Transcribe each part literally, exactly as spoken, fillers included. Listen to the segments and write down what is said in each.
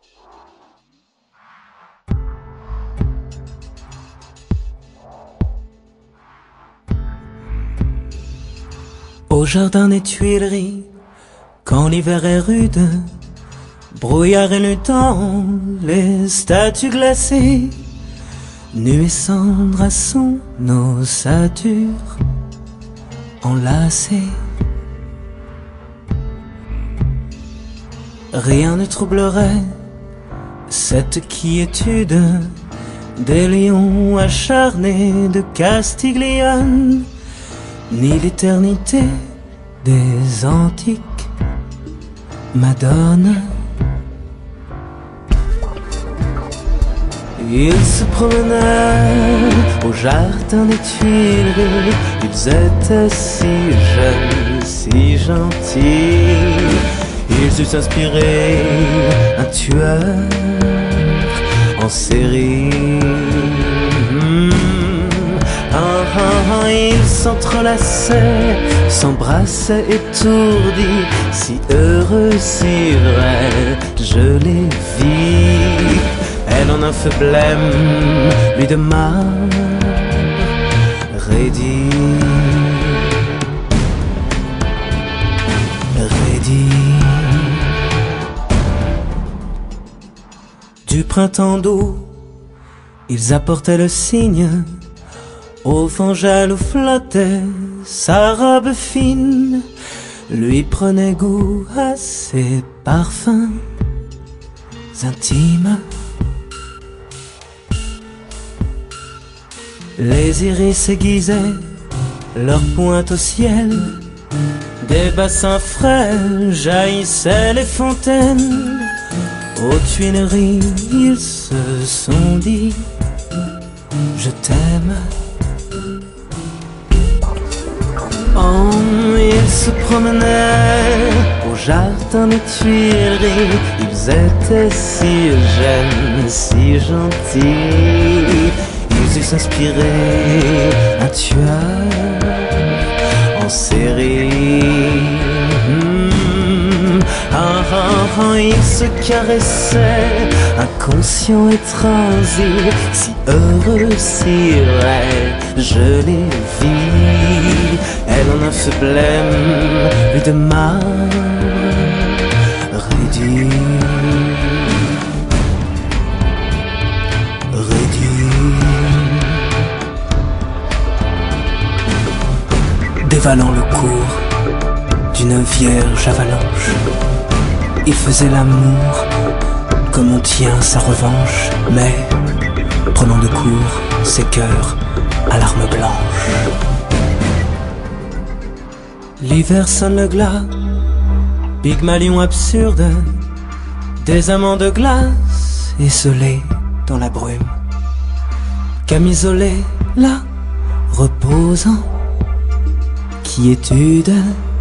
Au jardin des Tuileries, quand l'hiver est rude, brouillard et nuit dans les statues glacées, nues et cendres à son ossature enlacée. Rien ne troublerait cette quiétude des lions acharnés de Castiglione, ni l'éternité des antiques madones. Ils se promenaient au jardin des Tuileries, ils étaient si jeunes, si gentils. Ils eussent inspiré un tueur en série. Mmh. Ah, ah, ah, ils s'entrelaçaient, s'embrassaient étourdis, si heureux, si vrais, je les vis. Elle en un feu blême, lui de marre raidi, raidi. Du printemps doux, ils apportaient le cygne. Au vent jaloux flottait sa robe fine, lui prenait goût à ses parfums intimes. Les iris aiguisaient leurs pointes au ciel, des bassins frais jaillissaient les fontaines. Aux Tuileries, ils se sont dit « Je t'aime ». Oh, ils se promenaient au jardin des Tuileries, ils étaient si jeunes, si gentils. Ils eussent inspiré un tueur en série. Mmh. Ah, ah, ah, ils se caressaient, inconscients et transis, si heureux, si vrais, je les vis. Elle en un feu blême, lui de marre raidi, raidi. Dévalant le cours d'une vierge avalanche, il faisait l'amour comme on tient sa revanche, mais prenant de court ses cœurs à l'arme blanche. L'hiver sonne le glas, Pygmalion absurde, des amants de glace esselés dans la brume, camisolés là, reposant, quiétude.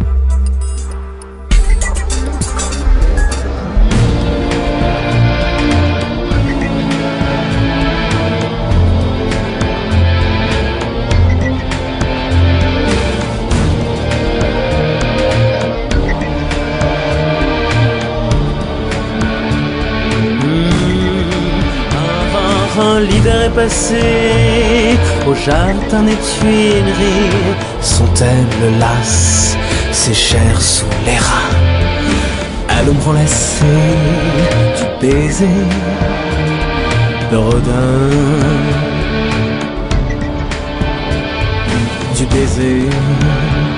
L'hiver est passé au jardin des Tuileries, sont-elles lasses, ses chairs sous les reins, à l'ombre enlacée du baiser de Rodin, du baiser